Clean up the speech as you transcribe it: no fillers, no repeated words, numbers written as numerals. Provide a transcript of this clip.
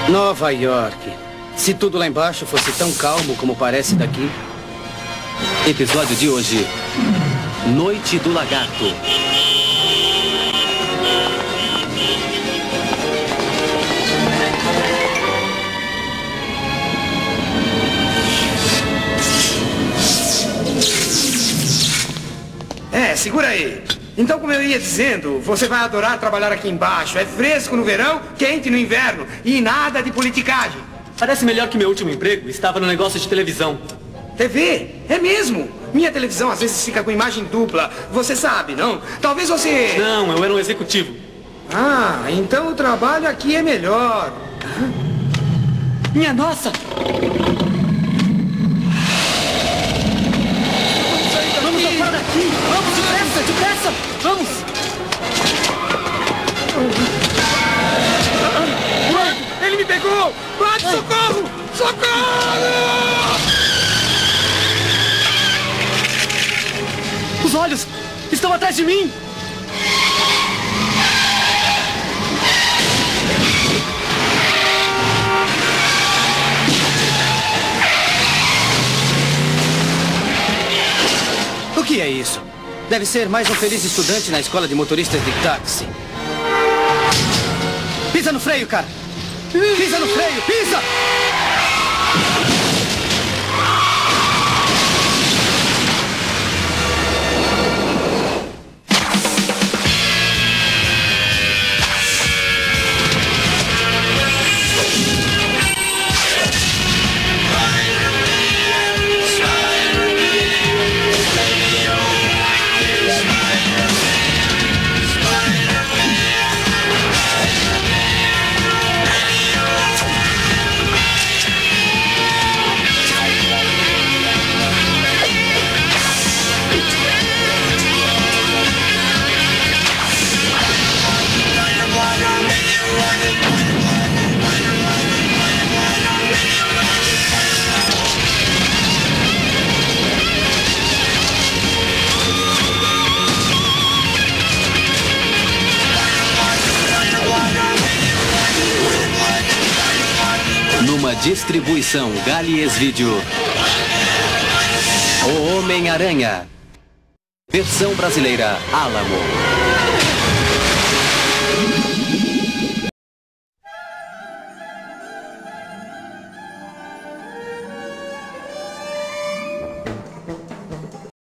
Nova York. Se tudo lá embaixo fosse tão calmo como parece daqui. Episódio de hoje: Noite do Lagarto. Segura aí. Então, como eu ia dizendo, você vai adorar trabalhar aqui embaixo. É fresco no verão, quente no inverno e nada de politicagem. Parece melhor que meu último emprego. Estava no negócio de televisão. TV? É mesmo? Minha televisão às vezes fica com imagem dupla. Você sabe, não? Talvez você... Não, eu era um executivo. Ah, então o trabalho aqui é melhor. Minha nossa! Vamos fora daqui! Vamos, depressa, depressa! Vamos! Ele me pegou! Bate, socorro! Socorro! Os olhos estão atrás de mim! O que é isso? Deve ser mais um feliz estudante na escola de motoristas de táxi. Pisa no freio, cara! Pisa no freio! Pisa! Numa distribuição Galies Video. O Homem-Aranha. Versão brasileira Alamo.